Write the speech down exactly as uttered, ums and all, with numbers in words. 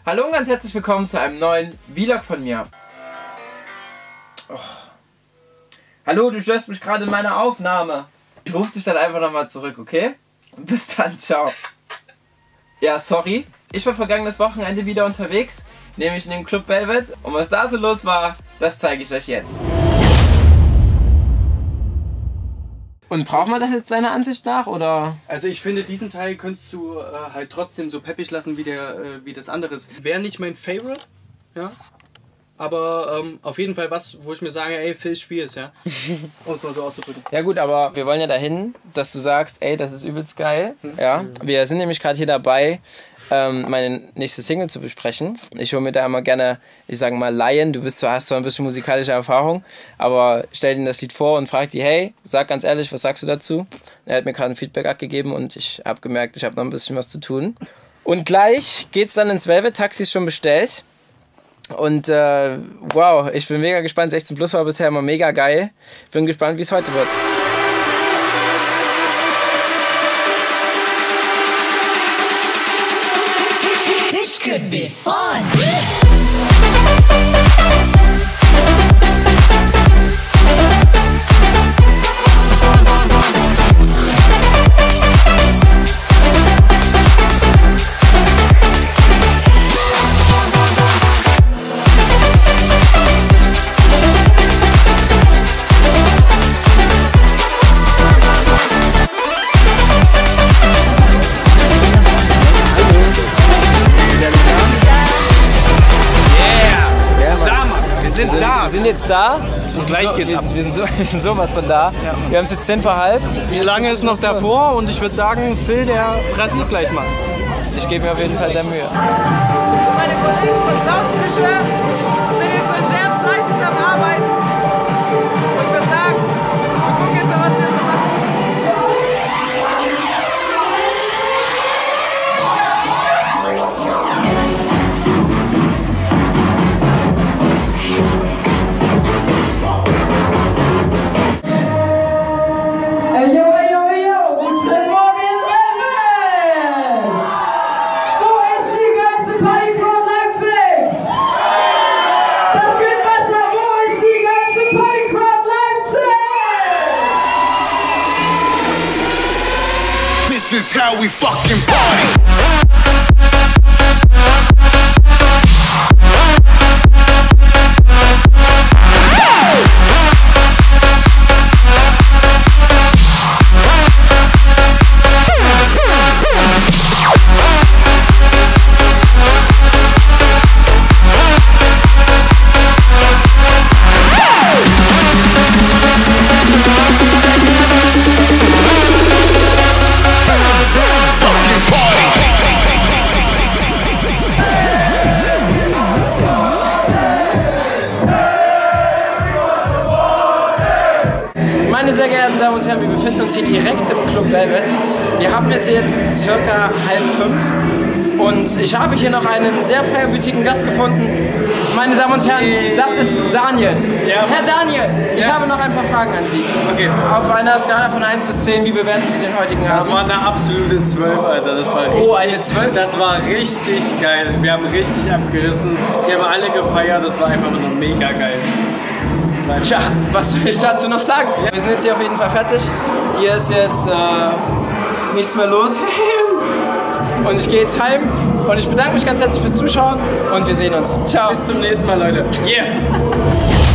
Hallo und ganz herzlich willkommen zu einem neuen Vlog von mir. Oh. Hallo, du störst mich gerade in meiner Aufnahme. Ich rufe dich dann einfach nochmal zurück, okay? Bis dann, ciao. Ja, sorry. Ich war vergangenes Wochenende wieder unterwegs, nämlich in dem Club Velvet. Und was da so los war, das zeige ich euch jetzt. Und braucht man das jetzt seiner Ansicht nach, oder? Also ich finde, diesen Teil könntest du äh, halt trotzdem so peppig lassen wie, der, äh, wie das andere. Wäre nicht mein Favorite, ja. Aber ähm, auf jeden Fall was, wo ich mir sage, ey, Phil, spiel's, ja. Um es mal so auszudrücken. Ja gut, aber wir wollen ja dahin, dass du sagst, ey, das ist übelst geil. Ja, wir sind nämlich gerade hier dabei, ähm, meine nächste Single zu besprechen. Ich hole mir da immer gerne, ich sage mal, Laien. Du bist zwar, hast zwar ein bisschen musikalische Erfahrung, aber stell dir das Lied vor und frag die, hey, sag ganz ehrlich, was sagst du dazu? Er hat mir gerade ein Feedback abgegeben und ich habe gemerkt, ich habe noch ein bisschen was zu tun. Und gleich geht's dann ins Velvet, Taxi ist schon bestellt. Und äh, wow, ich bin mega gespannt. sechzehn plus war bisher immer mega geil. Bin gespannt, wie es heute wird. This could be fun. Wir sind jetzt da. Und gleich geht's ab. Wir sind, so, wir sind sowas von da. Ja. Wir haben es jetzt zehn vor halb. Die Schlange ist noch davor und ich würde sagen, Phil, der rasiert gleich mal. Ich gebe mir auf jeden Fall sehr Mühe. Meine Kollegen von Soundfische sind jetzt schon sehr fleißig am Arbeiten. Und ich würde sagen, wir gucken jetzt mal, was wir so machen. This is how we fucking party. Meine sehr geehrten Damen und Herren, wir befinden uns hier direkt im Club Velvet. Wir haben es jetzt circa halb fünf und ich habe hier noch einen sehr feierwütigen Gast gefunden. Meine Damen und Herren, das ist Daniel. Ja. Herr Daniel, ich ja. habe noch ein paar Fragen an Sie. Okay. Auf einer Skala von eins bis zehn, wie bewerten Sie den heutigen Abend? Das war eine absolute zwölf, Alter. Das war richtig, oh, eine zwölf? Das war richtig geil. Wir haben richtig abgerissen. Wir haben alle gefeiert. Das war einfach nur mega geil. Tja, was soll ich dazu noch sagen? Wir sind jetzt hier auf jeden Fall fertig. Hier ist jetzt äh, nichts mehr los. Und ich gehe jetzt heim. Und ich bedanke mich ganz herzlich fürs Zuschauen. Und wir sehen uns. Ciao. Bis zum nächsten Mal, Leute. Yeah.